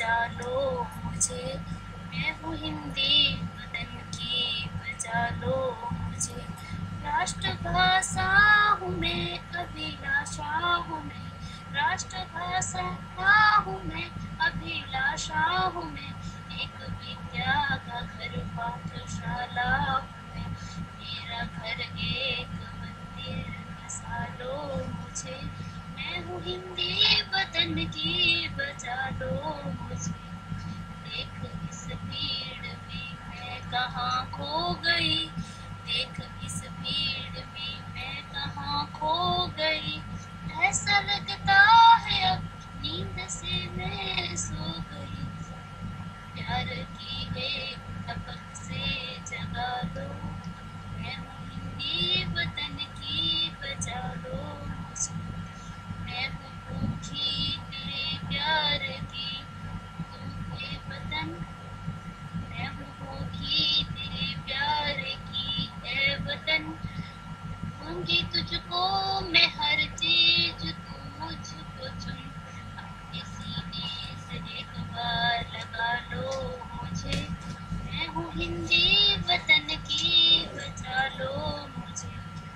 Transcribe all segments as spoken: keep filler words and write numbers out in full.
बचा लो मुझे, मैं हूँ हिंदी वतन की बचा लो मुझे। राष्ट्रभाषा हूँ मैं, अभिलाषा हूँ मैं, राष्ट्रभाषा हूँ मैं, अभिलाषा हूँ मैं। एक विद्या का घर पाठशाला हूँ मैं, मेरा घर एक मंदिर बसा लो मुझे, मैं हूँ हिंदी वतन की बचा लो मुझे। देख इस भीड़ में मैं कहाँ खो गई, देख इस भीड़ में मैं कहाँ खो गई। ऐसा लगता है अब नींद से मैं सो गई, प्यार की एक टपक से जगा लो, मैं हूँ हिंदी वतन की बचा लो मुझे। मैं हूँ भूखी तेरे प्यार की, तू है वतन, मैं हूँ भूखी तेरे प्यार की है वतन। दूंगी तुझको मैं हर चीज, तू मुझको चुन, अपने सीने से एक बार लगा लो मुझे, मैं हूँ हिंदी वतन की बचा लो मुझे।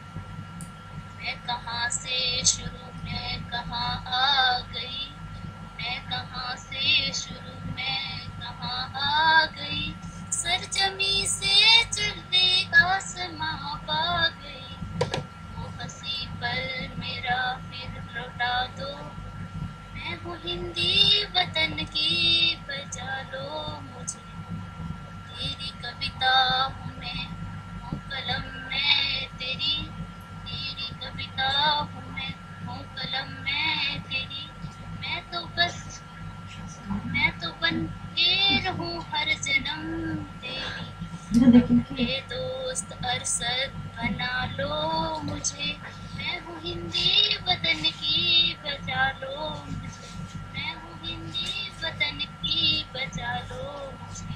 मैं कहाँ से शुरू मैं कहाँ आ गई, मैं कहाँ से शुरू मैं कहाँ आ गई। सरजमी से चलते आसमां पा गई, वो हंसी पल मेरा फिर लौटा दो, मैं हूँ हिंदी वतन की बचा लो मुझे। तेरी कविता हूँ मैं, हूँ कलम मैं तेरी, तेरी कविता हूँ मैं, हूँ कलम मैं तेरी। मैं तो बस मैं तो बन के रहूँ हर जन्म तेरी, अपने दोस्त अरशद बना लो मुझे, मैं हूँ हिंदी वतन की बचा लो मुझे, मैं हूँ हिंदी वतन की बचा लो मुझे।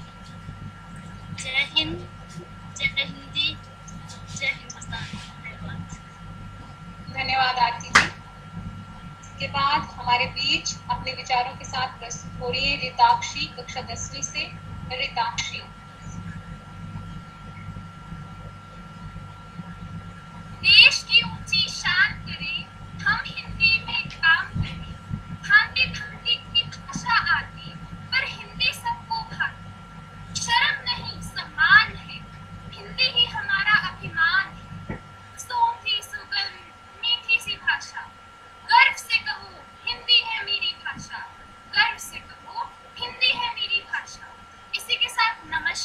जय हिंद, जय हिंदी, जय हिंदुस्तान। धन्यवाद। धन्यवाद आरती जी। इसके बाद हमारे बीच अपने विचारों के साथ प्रस्तुत हो रही है रिताक्षी, कक्षा दसवीं से। रिताक्षी। देश की ऊंची शान करें, हम हिंदी में काम करें, भांति भांति की भाषा आती पर हिंदी सबको भाती। शर्म नहीं सम्मान है, हिंदी ही हमारा अभिमान है। सोंधी सुगंध मीठी सी भाषा, गर्व से कहो हिंदी है मेरी भाषा, गर्व से कहो हिंदी है मेरी भाषा। इसी के साथ नमस्कार।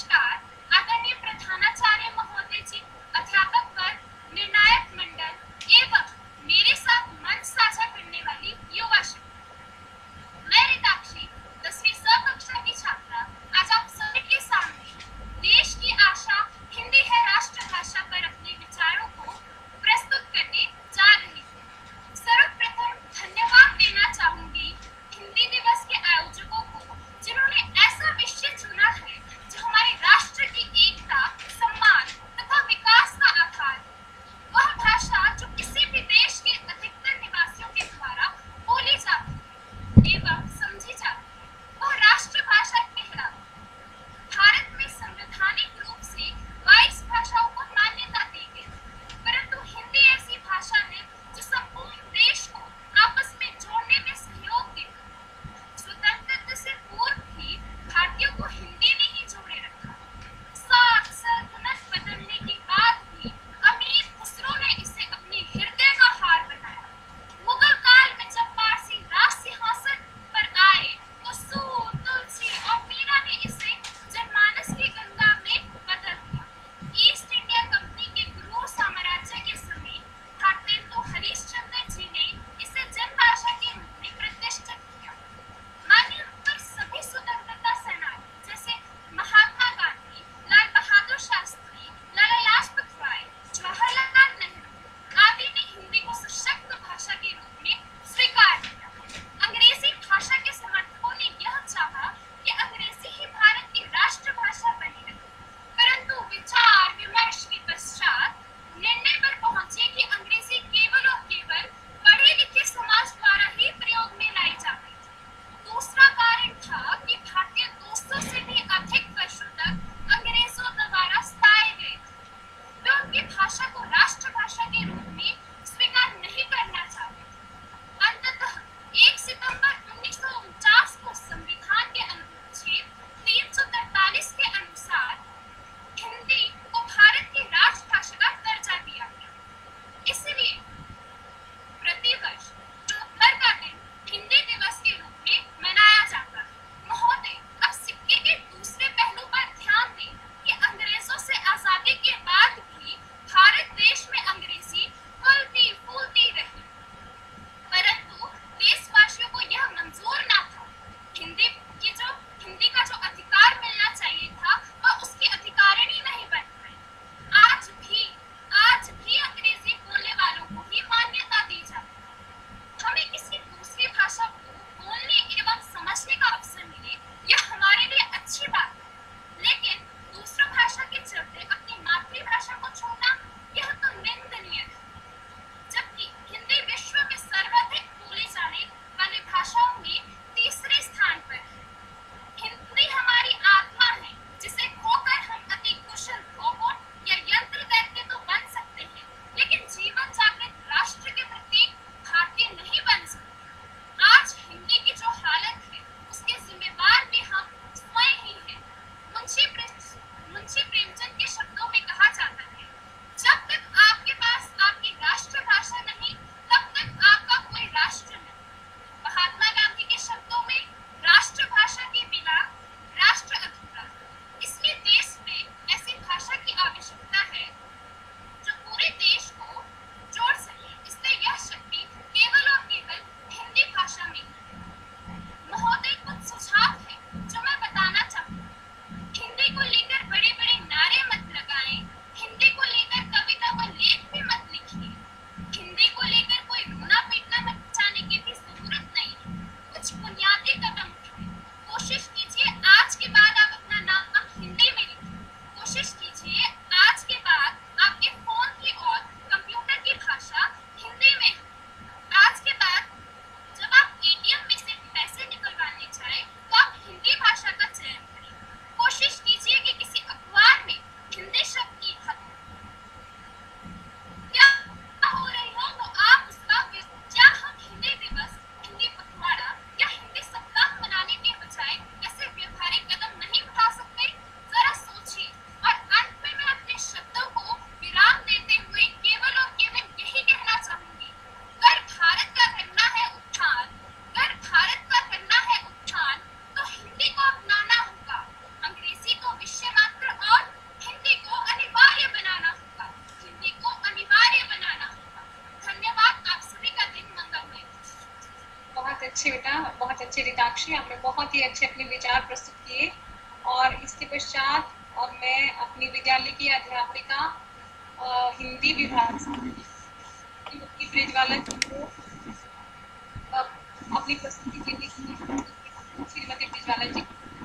बहुत अच्छे रिताक्षी, आपने बहुत ही अच्छे अपने विचार प्रस्तुत किए। और इसके पश्चात अब मैं अपनी विद्यालय की अध्यापिका अ, हिंदी विभाग श्रीमती ब्रिजवाला जी को अ, अपनी प्रस्तुति के लिए श्रीमती ब्रिजवाला जी।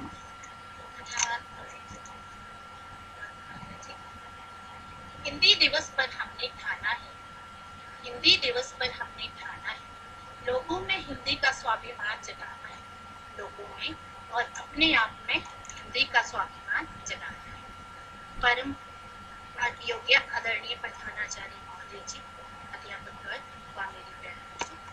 हिंदी दिवस पर हमने ठाना है हिंदी दिवस पर हमने ठाना है लोगों में हिंदी का स्वाभिमान जगाना है लोगों में और अपने आप में हिंदी का स्वाभिमान जगाना है। परम योग्य आदरणीय प्रधानाचार्य महोदय जी, अध्यापक व मेरी बहनों जी,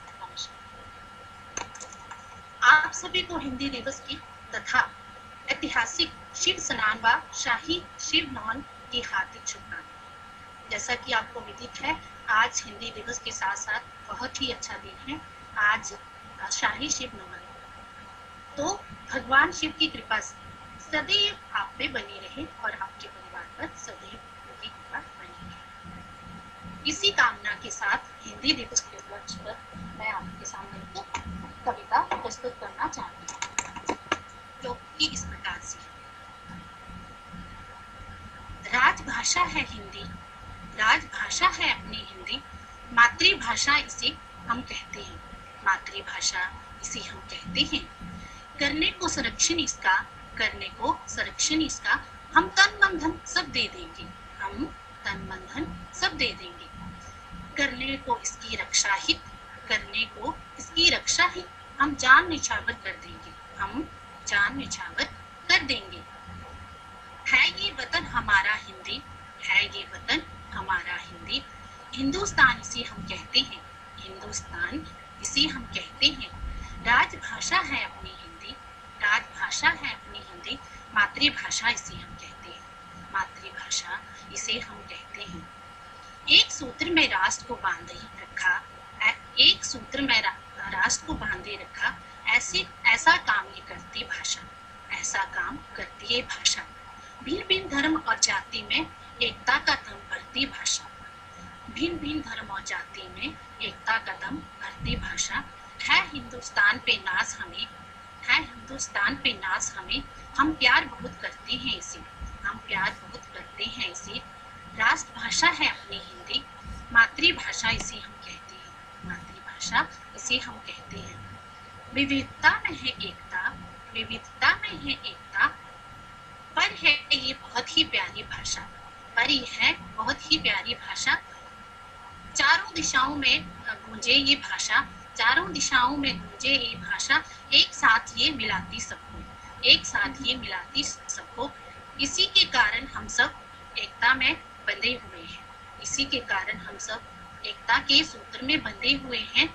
नमस्कार। आप सभी को हिंदी दिवस की तथा ऐतिहासिक शिव स्नान व शाही शिव नौन की हार्दिक शुभकामनाएं। जैसा कि आपको विदित है, आज हिंदी दिवस के साथ साथ बहुत ही अच्छा दिन है, आज शाही शिव नौन। तो भगवान शिव की कृपा से सदैव आप पे बनी रहे और आपके परिवार पर सदैव उनकी कृपा बनी रहे। इसी कामना के साथ हिंदी दिवस के उपलक्ष्य पर मैं आपके सामने एक कविता प्रस्तुत करना चाहती हूँ, जो कि इस प्रकार से है। राजभाषा है हिंदी, राजभाषा है अपनी हिंदी, मातृभाषा इसे हम कहते हैं, मातृभाषा इसे हम कहते हैं। करने को संरक्षण इसका, करने को संरक्षण इसका, हम तन मन धन सब दे देंगे, हम तन मन धन सब दे देंगे। करने को इसकी रक्षा हित, करने को इसकी रक्षा हित, हम जान निछावर कर देंगे, हम जान निछावर कर देंगे। है ये वतन हमारा हिंदी, है ये वतन हमारा हिंदी, हिंदुस्तान इसे हम कहते हैं, हिंदुस्तान इसे हम कहते हैं। राजभाषा है अपनी हिंदी, राजभाषा है अपनी हिंदी, मातृभाषा इसे हम कहते हैं, मातृभाषा इसे हम कहते हैं। एक सूत्र में राष्ट्र को बांधे रखा, एक सूत्र में रा, राष्ट्र को बांधे रखा, ऐसे ऐसा काम ये करती भाषा, ऐसा काम करती है भाषा। भिन्न भिन्न धर्म और जाति में एकता का दम भरती भाषा, भिन्न भिन्न धर्म और जाति में एकता का दम भरती भाषा। है हिंदुस्तान पे नाज हमें, है हिंदुस्तान पे नाज हमें, हम प्यार बहुत करते हैं इसे, हम प्यार बहुत करते हैं इसे। राष्ट्रभाषा है अपनी हिंदी, मातृभाषा इसे हम कहते हैं, मातृभाषा इसे हम कहते हैं। विविधता में है एकता, विविधता में है एकता, पर है ये बहुत ही प्यारी भाषा, पर ये है बहुत ही प्यारी भाषा। चारों दिशाओं में गूंजे ये भाषा, चारों दिशाओं में गूंजे ये भाषा, एक साथ ये मिलाती सबको, एक साथ ये मिलाती सबको। इसी के कारण हम सब एकता में बंधे हुए हैं, इसी के कारण हम सब एकता के सूत्र में बंधे हुए हैं।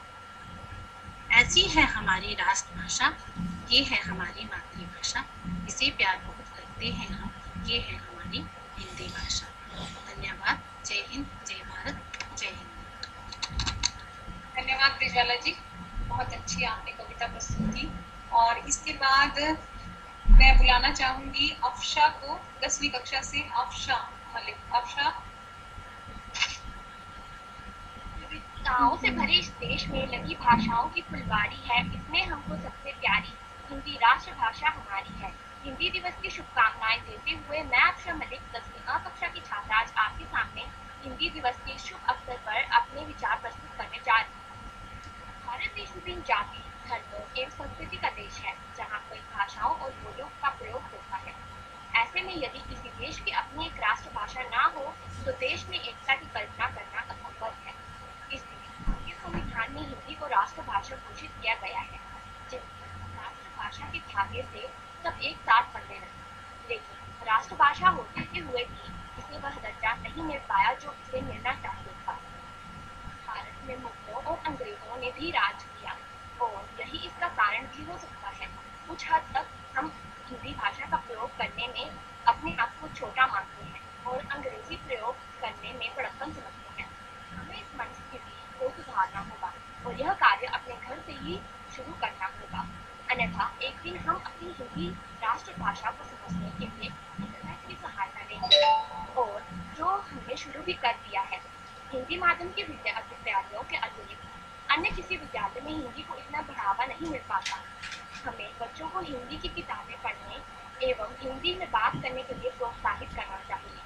ऐसी है हमारी राष्ट्रभाषा, ये है हमारी मातृभाषा, इसे प्यार बहुत करते हैं हम, ये है हमारी हिंदी भाषा। धन्यवाद। जय हिंद, जय भारत, जय हिंद। धन्यवाद ब्रिजवाला जी, बहुत अच्छी आपने कविता प्रस्तुत की। और इसके बाद मैं बुलाना चाहूंगी अफशा को, दसवीं कक्षा से अफशा मलिक। अफशा। विविधताओं से भरे इस देश में लगी भाषाओं की फुलवारी है, इसमें हमको सबसे प्यारी हिंदी राष्ट्रभाषा हमारी है। हिंदी दिवस की शुभकामनाएं देते हुए मैं अफशा मलिक, दसवीं अ कक्षा की छात्रा, आज आपके सामने हिंदी दिवस के शुभ अवसर पर अपने विचार प्रस्तुत करने जा रही हूँ। भारत देश विभिन्न जाति, धर्मों एवं संस्कृति का देश है, जहाँ कई भाषाओं और बोलियों का प्रयोग होता है। ऐसे में यदि किसी देश की अपनी एक राष्ट्रभाषा ना हो तो देश में एकता की कल्पना करना असंभव है। इसलिए भारतीय संविधान में हिंदी को राष्ट्रभाषा घोषित किया गया है, जिसमें राष्ट्रभाषा के धागे से सब एक साथ बंधे रहे। लेकिन राष्ट्रभाषा होते हुए भी इसे वह दर्जा नहीं मिल पाया जो इसे मिलना चाहिए था। भारत में मुगलों और अंग्रेजों ने भी राज किया और यही इसका कारण भी हो सकता है। कुछ हद तक हम हिंदी भाषा का प्रयोग करने में अपने आप को छोटा मानते हैं और अंग्रेजी प्रयोग करने में बड़प्पन समझते हैं। हमें इस मनस्थिति को सुधारना होगा और यह कार्य अपने घर से ही शुरू करना होगा, अन्यथा एक दिन हम अपनी हिंदी राष्ट्रभाषा को समझने के लिए इंटरनेट की सहायता लेंगे और जो हमने शुरू भी कर दिया है। हिंदी माध्यम के विद्यालयों के अतिरिक्त अन्य किसी विद्यालय में हिंदी को इतना बढ़ावा नहीं मिल पाता। हमें बच्चों को हिंदी की किताबें पढ़ने एवं हिंदी में बात करने के लिए प्रोत्साहित करना चाहिए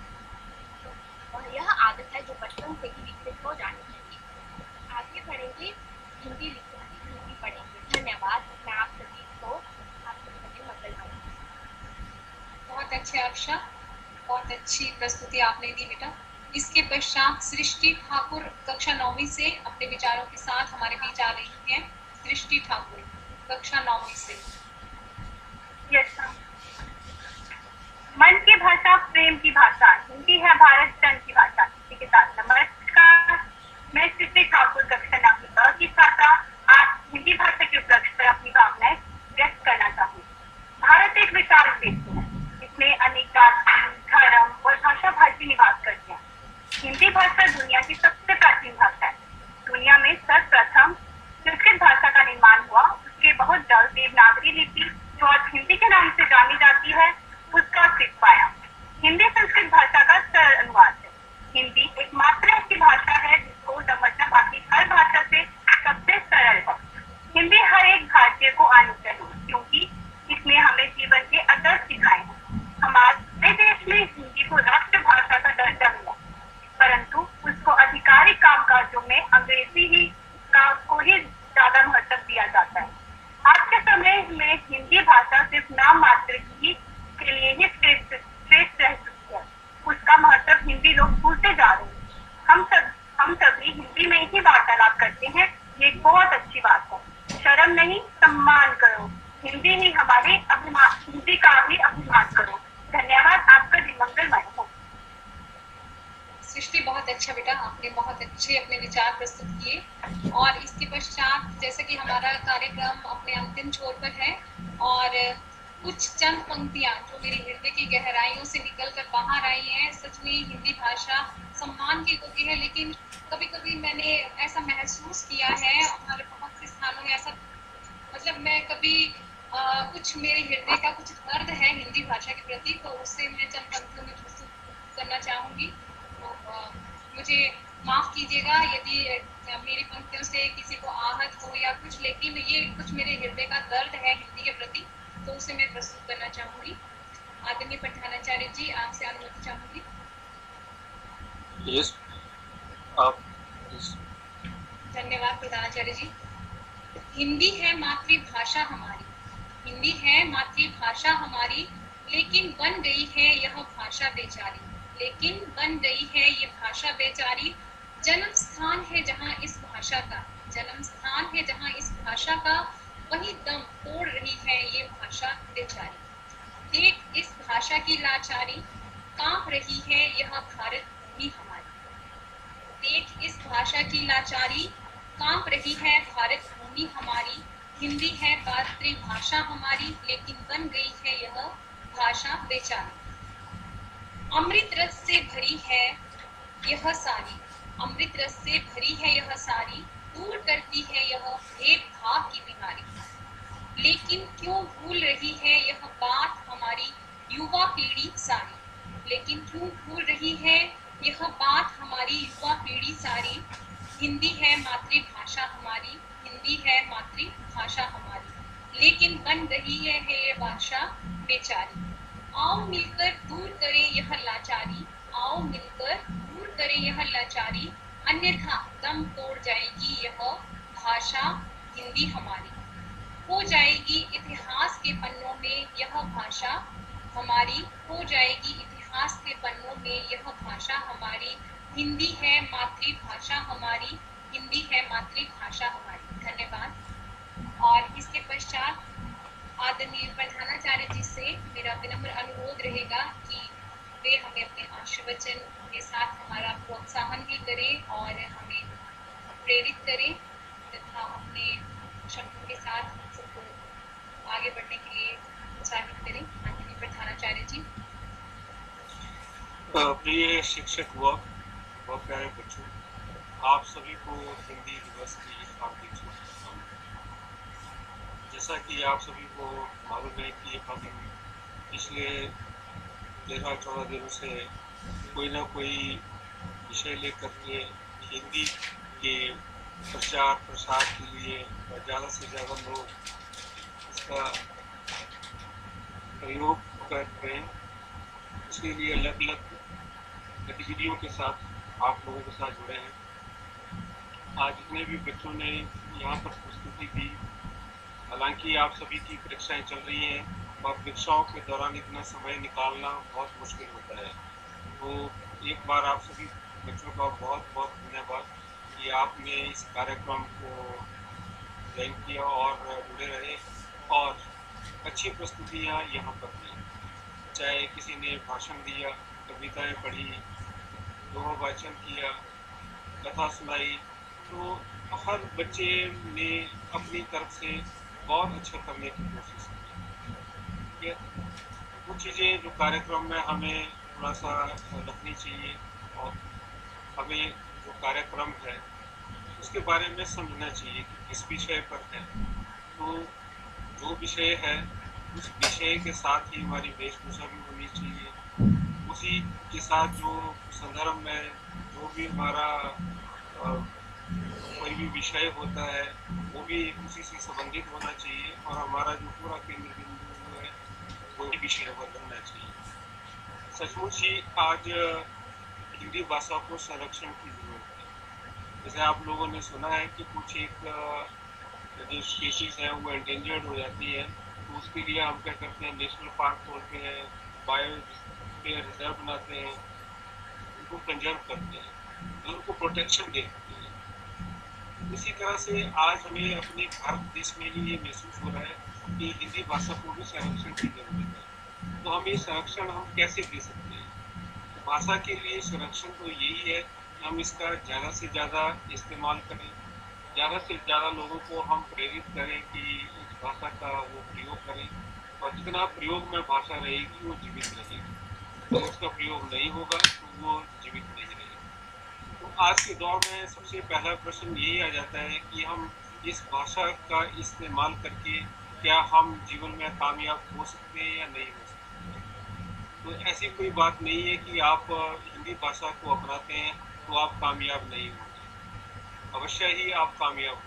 और यह आदत है जो बचपन से ही विकसित हो जानी चाहिए। आगे बढ़ेंगे, हिंदी लिखेंगे, हिंदी पढ़ेंगे। धन्यवाद। मैं आप सभी को आपके सभी मंगलमय। बहुत अच्छे अक्षा, बहुत अच्छी प्रस्तुति आपने दी बेटा। इसके पश्चात सृष्टि ठाकुर कक्षा नौवीं से अपने विचारों के साथ हमारे बीच आ रही हैं। सृष्टि ठाकुर कक्षा नौवीं से। Yes ma'am. मन की भाषा, प्रेम की भाषा, हिंदी है भारत जन की भाषा। इसी के साथ नमस्कार, मैं सृष्टि ठाकुर कक्षा नौवीं की छात्रा आज हिंदी भाषा के उपलक्ष्य पर अपनी भावनाएं व्यक्त करना चाहूँ। भारत एक विशाल देश है, इसमें अनेक जाति, धर्म और भाषा भाषी निवास करते हैं। हिंदी भाषा दुनिया की सबसे प्राचीन भाषा है। दुनिया में सर्वप्रथम संस्कृत भाषा का निर्माण हुआ, उसके बहुत जल्द देवनागरी लिपि जो आज हिंदी के नाम से जानी जाती है उसका अस्तित्व पाया। हिंदी संस्कृत भाषा का सरल अनुवाद है। हिंदी एकमात्र ऐसी भाषा है जिसको समझना बाकी हर भाषा से सबसे सरल है। हिंदी हर एक भारतीय को आनी चाहिए क्योंकि इसने हमें जीवन के आदर्श सिखाए हैं। हमारे देश में हिंदी को राष्ट्रभाषा का दर्जा मिला, परंतु उसको आधिकारिक कामकाजों में अंग्रेजी ही का को ही ज्यादा महत्व दिया जाता है। आज के समय में हिंदी भाषा सिर्फ नाम मात्र की के लिए ही श्रेष्ठ श्रेष्ठ रह चुकी है। उसका महत्व हिंदी लोग भूलते जा रहे हैं। हम सब हम सभी हिंदी में ही वार्तालाप करते हैं, ये एक बहुत अच्छी बात है। शर्म नहीं, सम्मान करो। हिंदी ही हमारे अभिमान, हिंदी का भी अभिमान करो। धन्यवाद। आपका दिन मंगलमय हो। सृष्टि बहुत अच्छा बेटा, आपने बहुत अच्छे अपने विचार प्रस्तुत किए। और इसके पश्चात जैसे कि हमारा कार्यक्रम अपने अंतिम छोर पर है और कुछ चंद पंक्तियां जो मेरी हृदय की गहराइयों से निकल कर बाहर आई हैं। सच में हिंदी भाषा सम्मान की होती है, लेकिन कभी कभी मैंने ऐसा महसूस किया है और बहुत से स्थानों में ऐसा, मतलब मैं कभी आ, कुछ मेरे हृदय का कुछ दर्द है हिंदी भाषा के प्रति, तो उससे मैं चंद पंक्तियों में प्रस्तुत करना चाहूँगी। तो आ, मुझे माफ़ कीजिएगा यदि मेरी पंक्तियों से किसी को आहत हो या कुछ, लेकिन ये कुछ मेरे हृदय का दर्द है हिंदी के प्रति, तो उसे मैं प्रस्तुत करना चाहूँगी। आदरणीय प्रधानाचार्य जी, आपसे अनुमति चाहूँगी। yes, आप yes. धन्यवाद प्रधानाचार्य जी। हिंदी है मातृभाषा हमारी, हिंदी है मातृभाषा हमारी, लेकिन बन गई है यह भाषा बेचारी, लेकिन बन गई है ये भाषा बेचारी। जन्म स्थान है जहाँ इस भाषा का, जन्म स्थान है जहाँ इस भाषा का, वही दम तोड़ रही है ये भाषा बेचारी। देख इस भाषा की लाचारी, कांप रही है यह भारत भूमि हमारी। देख इस भाषा की लाचारी, कांप रही है भारत भूमि हमारी। हिंदी है मातृभाषा हमारी, लेकिन बन गई है यह भाषा बेचारी। अमृत रस से भरी है यह सारी, अमृत रस से भरी है यह सारी, दूर करती है यह भेदभाव की बीमारी। लेकिन क्यों भूल रही है यह बात हमारी युवा पीढ़ी सारी, लेकिन क्यों भूल रही है यह बात हमारी युवा पीढ़ी सारी। हिंदी है मातृभाषा हमारी, हिंदी है मातृभाषा हमारी, लेकिन बन रही है ये भाषा बेचारी। आओ मिलकर दूर करें यह लाचारी, आओ मिलकर दूर करें यह लाचारी, अन्यथा दम तोड़ जाएगी यह भाषा हिंदी हमारी। हो जाएगी इतिहास के पन्नों में यह भाषा हमारी, हो जाएगी इतिहास के पन्नों में यह भाषा हमारी। हिंदी है मातृभाषा हमारी, हिंदी है मातृभाषा हमारी। धन्यवाद। और इसके पश्चात आदरणीय प्रधानाचार्य जी से मेरा विनम्र अनुरोध रहेगा कि वे हमें अपने आशीर्वचन के साथ हमारा प्रोत्साहन भी करें और हमें प्रेरित करें तथा अपने शब्दों के साथ हम सबको आगे बढ़ने के लिए उत्साहित करें। आदरणीय प्रधानाचार्य जी। प्रिय शिक्षक व व प्यारे बच्चों, आप सभी को हिंदी दिवस की हार्दिक शुभकामनाएं। जैसा कि आप सभी को मालूम है कि हम पिछले तेरह चौदह दिनों से कोई ना कोई विषय लेकर के हिंदी के प्रचार प्रसार के लिए ज़्यादा से ज़्यादा लोग इसका प्रयोग करें। उसके लिए अलग अलग गतिविधियों के साथ आप लोगों के साथ जुड़े हैं। आज जितने भी बच्चों ने यहाँ पर प्रस्तुति दी, हालांकि आप सभी की परीक्षाएं चल रही हैं और परीक्षाओं के दौरान इतना समय निकालना बहुत मुश्किल होता है। तो एक बार आप सभी बच्चों का बहुत बहुत धन्यवाद कि आपने इस कार्यक्रम को ज्वाइन किया और जुड़े रहे और अच्छी प्रस्तुतियाँ यहाँ पर दी। चाहे किसी ने भाषण दिया, कविताएं पढ़ी, दोहा वाचन किया, कथा सुनाई, तो हर बच्चे ने अपनी तरफ से बहुत अच्छा करने की कोशिश की। कुछ चीज़ें जो कार्यक्रम में हमें थोड़ा सा रखनी चाहिए और हमें जो कार्यक्रम है उसके बारे में समझना चाहिए कि किस विषय पर है। तो जो विषय है उस विषय के साथ ही हमारी वेशभूषा भी होनी चाहिए, उसी के साथ जो संदर्भ में जो भी हमारा कोई भी विषय होता है वो भी उसी से संबंधित होना चाहिए और हमारा जो पूरा केंद्र बिंदु है वही विषय पर रहना चाहिए। सचमुच ही आज हिंदी भाषा को संरक्षण की जरूरत है। जैसे आप लोगों ने सुना है कि कुछ एक जो स्पीशीज हैं वो एंडेंजर्ड हो जाती है, तो उसके लिए हम क्या करते हैं, नेशनल पार्क खोलते हैं, बायोस्फीयर रिजर्व बनाते हैं, उनको कंजर्व करते हैं, तो उनको प्रोटेक्शन देते हैं। इसी तरह से आज हमें अपने भारत देश में ही ये महसूस हो रहा है कि हिंदी भाषा को भी संरक्षण की जरूरत है। तो हम ये संरक्षण हम कैसे दे सकते हैं? तो भाषा के लिए संरक्षण तो यही है कि हम इसका ज़्यादा से ज़्यादा इस्तेमाल करें, ज़्यादा से ज़्यादा लोगों को हम प्रेरित करें कि इस भाषा का वो प्रयोग करें, और जितना प्रयोग में भाषा रहेगी वो जीवित रहेगी, अगर तो उसका प्रयोग नहीं होगा तो वो जीवित नहीं रहेगी। तो आज के दौर में सबसे पहला प्रश्न यही आ जाता है कि हम इस भाषा का इस्तेमाल करके क्या हम जीवन में कामयाब हो सकते हैं या नहीं हो सकते। तो ऐसी कोई बात नहीं है कि आप हिंदी भाषा को अपनाते हैं तो आप कामयाब नहीं होंगे, अवश्य ही आप कामयाब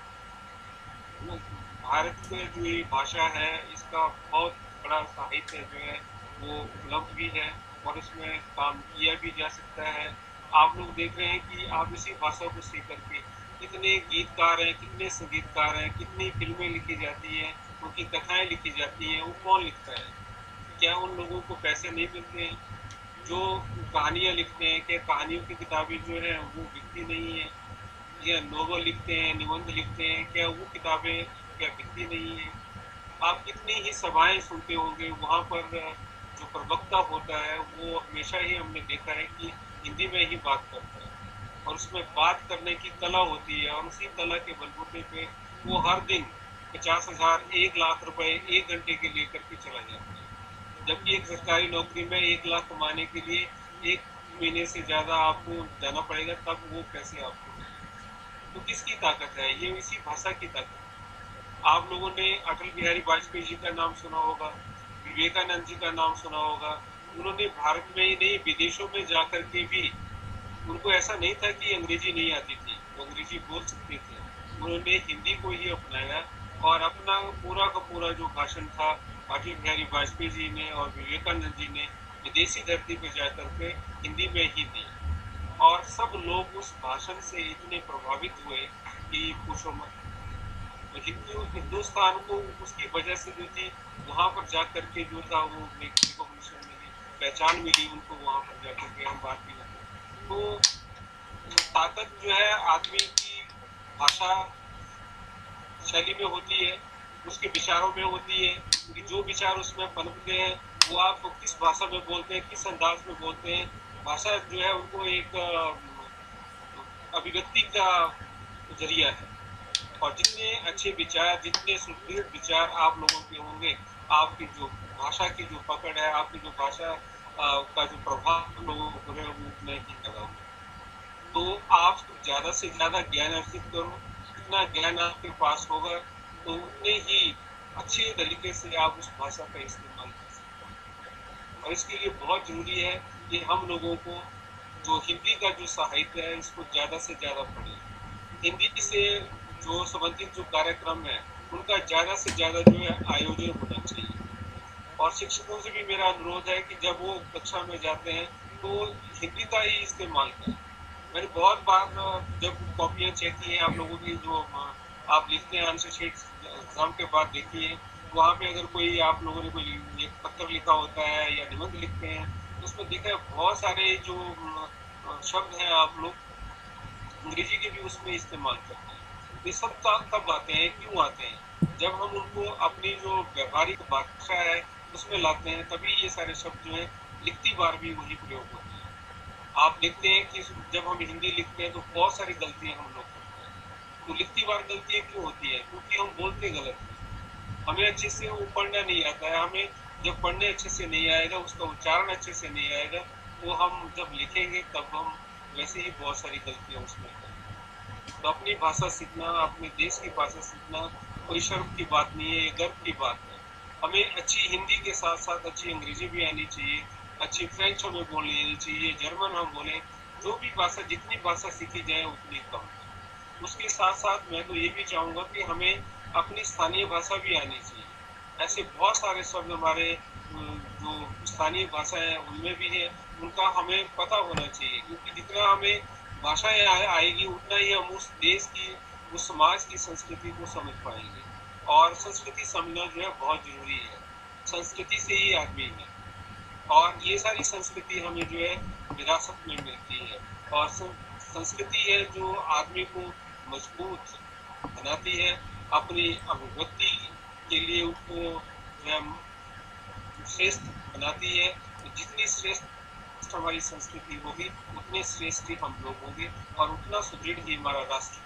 होंगे। भारत में जो ये भाषा है इसका बहुत बड़ा साहित्य जो है वो उपलब्ध भी है और इसमें काम किया भी जा सकता है। आप लोग देख रहे हैं कि आप इसी भाषा को सीख करके कितने गीतकार हैं, कितने संगीतकार हैं, कितनी फिल्में लिखी जाती हैं, उनकी कथाएं लिखी जाती हैं। वो कौन लिखता है? क्या उन लोगों को पैसे नहीं मिलते हैं? जो कहानियाँ लिखते हैं, क्या कहानियों की किताबें जो है वो बिकती नहीं है? या नोवेल लिखते हैं, निबंध लिखते हैं, क्या वो किताबें क्या बिकती नहीं है? आप कितनी ही सभाएं सुनते होंगे, वहाँ पर जो प्रवक्ता होता है वो हमेशा ही हमने देखा है कि हिंदी में ही बात करता है और उसमें बात करने की कला होती है, और उसी कला के बलबूते पे वो हर दिन पचास हजार एक लाख रुपए एक घंटे के लिए करके चला जाता है। जबकि एक सरकारी नौकरी में एक लाख कमाने के लिए एक महीने से ज़्यादा आपको जाना पड़ेगा, तब वो पैसे आपको मिलेंगे। तो किसकी ताकत है? ये इसी भाषा की ताकत है। आप लोगों ने अटल बिहारी वाजपेयी जी का नाम सुना होगा, विवेकानंद जी का नाम सुना होगा। उन्होंने भारत में ही नहीं विदेशों में जाकर के भी, उनको ऐसा नहीं था कि अंग्रेजी नहीं आती थी, वो अंग्रेजी बोल सकते थे। उन्होंने हिंदी को ही अपनाया और अपना पूरा का पूरा जो भाषण था अटल बिहारी वाजपेयी जी ने और विवेकानंद जी ने विदेशी धरती पर जाकर के हिंदी में ही दी, और सब लोग उस भाषण से इतने प्रभावित हुए कि पूछो मत। तो हिंदू हिंदुस्तान को उसकी वजह से जो थी वहाँ पर जा करके जो था वो रिकॉग्निशन मिली, पहचान मिली उनको वहाँ पर जा करके हम बात भी करते। तो ताकत जो है आदमी की भाषा शैली में होती है, उसके विचारों में होती है कि जो विचार उसमें पनपते हैं वो आप किस भाषा में बोलते हैं, किस अंदाज में बोलते हैं। भाषा जो है उनको एक अभिव्यक्ति का जरिया है, और जितने अच्छे विचार, जितने सुदृढ़ विचार आप लोगों के होंगे, आपकी जो भाषा की जो पकड़ है, आपकी जो भाषा का जो प्रभाव लोगों को है वो उतना ही ज़्यादा होगा। तो आप ज़्यादा से ज़्यादा ज्ञान अर्जित करो, जितना ज्ञान आपके पास होगा तो उतने ही अच्छे तरीके से आप उस भाषा का इस्तेमाल कर सकते हैं। और इसके लिए बहुत ज़रूरी है कि हम लोगों को जो हिंदी का जो साहित्य है इसको ज़्यादा से ज़्यादा पढ़ें, हिंदी से जो संबंधित जो कार्यक्रम है उनका ज़्यादा से ज़्यादा जो है आयोजन होना चाहिए। और शिक्षकों से भी मेरा अनुरोध है कि जब वो कक्षा में जाते हैं तो हिंदी का ही इस्तेमाल करें। मैंने बहुत बार जब कॉपियाँ चेक की हैं आप लोगों की, जो आप लिखते हैं आंसर शीट एग्जाम के बाद देखिए, वहाँ पे अगर कोई आप लोगों ने कोई एक पत्र लिखा होता है या निबंध लिखते हैं तो उसमें देखा है बहुत सारे जो शब्द हैं आप लोग अंग्रेजी के भी उसमें इस्तेमाल करते हैं। ये सब कब आते हैं, क्यों आते हैं? जब हम उनको अपनी जो व्यवहारिक भाषा है उसमें लाते हैं तभी ये सारे शब्द जो है लिखती बार भी वही प्रयोग होते हैं। आप देखते हैं कि जब हम हिंदी लिखते हैं तो बहुत सारी गलतियां हम लोग करते हैं। तो लिखती बार गलतियां क्यों होती है? क्योंकि हम बोलते गलत हैं, हमें अच्छे से वो पढ़ना नहीं आता है। हमें जब पढ़ने अच्छे से नहीं आएगा, उसका उच्चारण अच्छे से नहीं आएगा, तो हम जब लिखेंगे तब हम वैसे ही बहुत सारी गलतियां उसमें करेंगे। तो अपनी भाषा सीखना, अपने देश की भाषा सीखना कोई शर्म की बात नहीं है, ये गर्व की बात है। हमें अच्छी हिंदी के साथ साथ अच्छी अंग्रेजी भी आनी चाहिए, अच्छी फ्रेंच हमें बोलनी आनी चाहिए, जर्मन हम बोलें, जो भी भाषा, जितनी भाषा सीखी जाए उतनी कम है। उसके साथ साथ मैं तो ये भी चाहूँगा कि हमें अपनी स्थानीय भाषा भी आनी चाहिए। ऐसे बहुत सारे शब्द हमारे जो स्थानीय भाषा है उनमें भी है, उनका हमें पता होना चाहिए, क्योंकि जितना हमें भाषाएं आएगी उतना ही हम उस देश की, उस समाज की संस्कृति को समझ पाएंगे। और संस्कृति समझना जो है बहुत जरूरी है। संस्कृति से ही आदमी है, और ये सारी संस्कृति हमें जो है विरासत में मिलती है। और संस्कृति है जो आदमी को मजबूत बनाती है, अपनी अभिव्यक्ति के लिए उसको जो है श्रेष्ठ बनाती है। तो जितनी श्रेष्ठ हमारी संस्कृति होगी उतने श्रेष्ठ ही हम लोग होंगे, और उतना सुदृढ़ ही हमारा राष्ट्र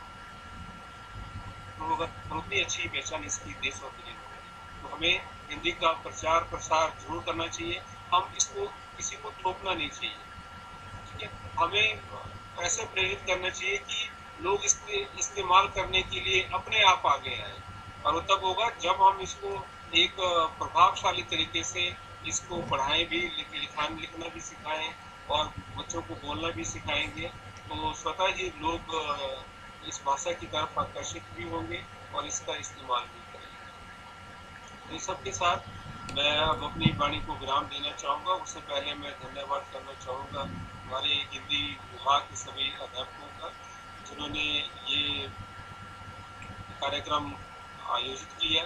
होगा, और उतनी अच्छी पहचान इसकी देश और दुनिया होगी। तो हमें हिंदी का प्रचार प्रसार जरूर करना चाहिए। हम इसको किसी को थोपना नहीं चाहिए, ठीक है? हमें ऐसे प्रेरित करना चाहिए कि लोग इसके इस्तेमाल करने के लिए अपने आप आगे आए, और वो तब होगा जब हम इसको एक प्रभावशाली तरीके से इसको पढ़ाएं भी, लिखान लिखना भी सिखाएं, और बच्चों को बोलना भी सिखाएंगे, तो स्वतः ही लोग इस भाषा की तरफ आकर्षित भी होंगे और इसका इस्तेमाल भी करेंगे। तो इस सब के साथ मैं अब अपनी वाणी को विराम देना चाहूँगा। उससे पहले मैं धन्यवाद करना चाहूँगा हमारे हिंदी विभाग के सभी अध्यापकों का, जिन्होंने ये कार्यक्रम आयोजित किया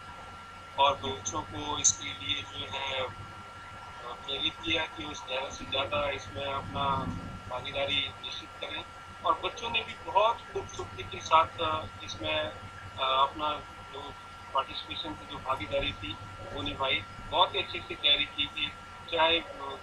और बच्चों को इसके लिए जो है प्रेरित किया कि उस ज़्यादा से ज़्यादा इसमें अपना भागीदारी निश्चित करें। और बच्चों ने भी बहुत खूबसूरती के साथ इसमें अपना जो पार्टिसिपेशन की जो भागीदारी थी वो निभाई। बहुत ही अच्छे से तैयारी की थी, चाहे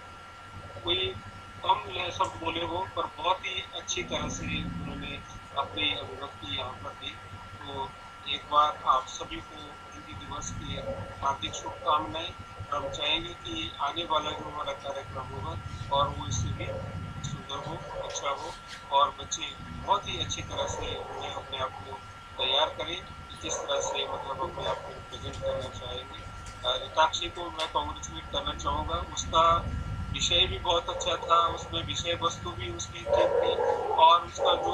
कोई कम शब्द बोले हो, पर बहुत ही अच्छी तरह से उन्होंने अपनी अभिव्यक्ति यहाँ पर दी। तो एक बार आप सभी को हिंदी दिवस की हार्दिक शुभकामनाएं। हम चाहेंगे कि आने वाला जो हमारा कार्यक्रम होगा और वो इससे भी सुंदर हो, अच्छा हो, और बच्चे बहुत ही अच्छी तरह से उन्हें अपने आप को तैयार करें जिस तरह से मतलब अपने आप को प्रेजेंट करना चाहेंगे। रिताक्षी को मैं कॉन्ग्रेचुलेट करना चाहूँगा, उसका विषय भी बहुत अच्छा था, उसमें विषय वस्तु भी उसकी ठीक थी, और उसका जो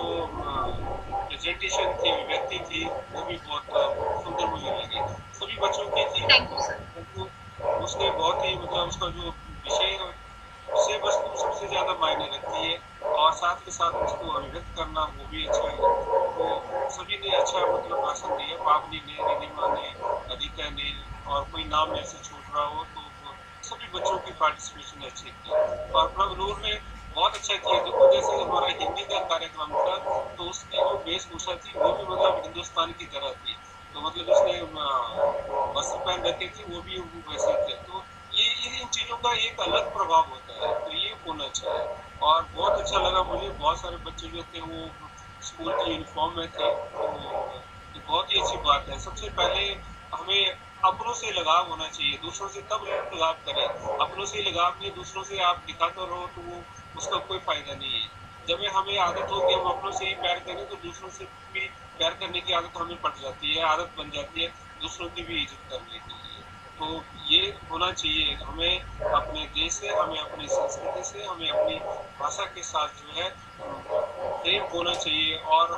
प्रेजेंटेशन थी, व्यक्ति थी, वो भी बहुत सुंदर मुझे लगी। सभी बच्चों की थी, उसने बहुत ही मतलब उसका जो विषय विषय वस्तु सबसे ज़्यादा मायने रखती है, और साथ के साथ उसको अभिव्यक्त करना वो भी अच्छा है। तो सभी ने अच्छा मतलब भाषण दिया, पावनी ने, रिनिमा ने, अधिका ने, और कोई नाम ऐसे छूट रहा हो तो सभी बच्चों की पार्टिसिपेशन अच्छी थी। और प्रभनूर ने बहुत अच्छा किया। देखो जैसे हमारा हिंदी का कार्यक्रम था तो उसकी जो वेशभूषा थी वो भी मतलब हिंदुस्तान की तरह थी, तो मतलब उसने वस्त्र पहन रखे थे वो भी वैसे थे। तो ये इन चीज़ों का एक अलग प्रभाव होता है, तो ये होना चाहिए। और बहुत अच्छा लगा मुझे, बहुत सारे बच्चे जो थे वो स्कूल की यूनिफॉर्म में थे, तो ये बहुत ही अच्छी बात है। सबसे पहले हमें अपनों से लगाव होना चाहिए, दूसरों से तब लगाव करें। अपनों से लगाव नहीं, दूसरों से आप दिखाते रहो तो वो उसका कोई फायदा नहीं है। जब हमें आदत हो कि हम अपनों से ही प्यार करें तो दूसरों से भी प्यार करने की आदत हमें पड़ जाती है, आदत बन जाती है दूसरों की भी इज्जत करने के लिए। तो ये होना चाहिए हमें अपने देश से, हमें अपनी संस्कृति से, हमें अपनी भाषा के साथ जो है प्रेम होना चाहिए, और हम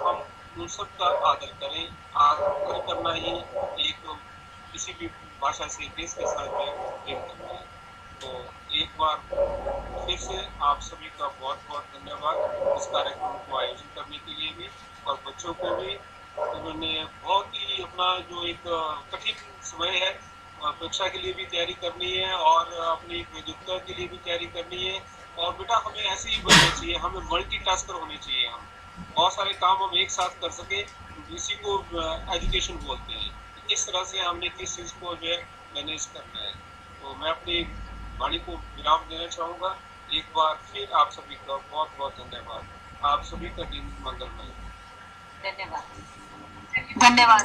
उन सब का आदर करें। आदर करना ही एक किसी भी भाषा से देश के साथ जो है प्रेम करना है। तो एक बार फिर से आप सभी का बहुत बहुत धन्यवाद इस कार्यक्रम को आयोजन करने के लिए भी, और बच्चों को भी। उन्होंने बहुत ही अपना जो एक कठिन समय है, परीक्षा के लिए भी तैयारी करनी है और अपनी प्रतियोगिता के लिए भी तैयारी करनी है। और बेटा हमें ऐसे ही बनना चाहिए, हमें मल्टीटास्कर होने चाहिए। हम बहुत सारे काम हम एक साथ कर सके, इसी को एजुकेशन बोलते हैं। इस तरह से हमने किस चीज़ को जो है मैनेज करना है। तो मैं अपनी वाणी को विराम देना चाहूँगा। एक बार फिर आप सभी का बहुत बहुत धन्यवाद। आप सभी का दिन मंगलमय। धन्यवाद। धन्यवाद।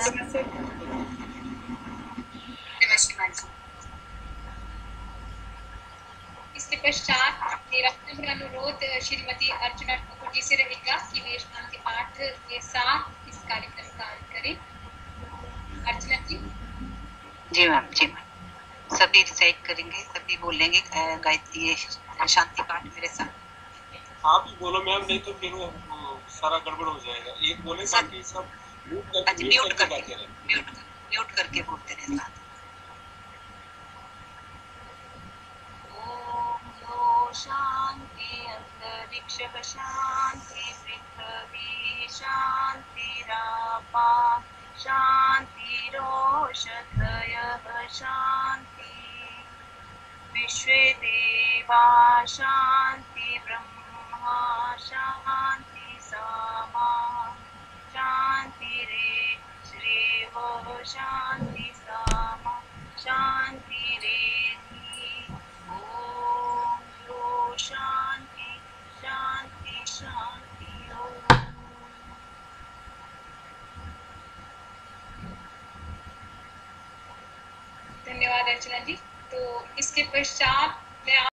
इसके पश्चात मेरा नम्र अनुरोध श्रीमती अर्चना ठाकुर जी से रहेगा कि वे शांति पाठ के साथ इस कार्यक्रम का अंत करें। अर्चना जी। जी मैम, जी मैम। सभी रिसाइट करेंगे, सभी बोलेंगे गायत्री शांति पाठ मेरे साथ। आप ही बोलो मैम, नहीं तो फिर वो सारा गड़बड़ हो जाएगा। एक बोले बाकी सब म्यूट करके म्यूट करके गाते रहे। म्यूट कर, म्यूट करके बोलते रहे साथ। शांति अंतरिक्ष शांति पृथ्वी शांतिरापा शांतिरोषधयः शांति विश्वे देवा शांति ब्रह्मा शांति सामा शांतिरे श्रेव शांति सामा शांतिरेधि ओम यो शांति शांति शांति ओम। धन्यवाद अर्चना जी। तो इसके पश्चात मैं